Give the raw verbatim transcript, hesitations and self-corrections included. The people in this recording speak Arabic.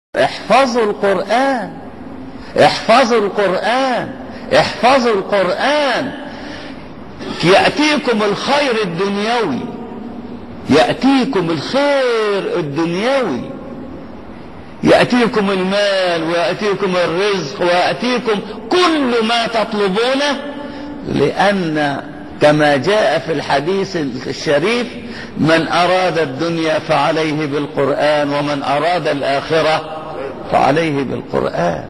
احفظوا القرآن، احفظوا القرآن، احفظوا القرآن. يأتيكم الخير الدنيوي، يأتيكم الخير الدنيوي، يأتيكم المال ويأتيكم الرزق ويأتيكم كل ما تطلبونه، لأن كما جاء في الحديث الشريف: من أراد الدنيا فعليه بالقرآن، ومن أراد الآخرة فعليه بالقرآن.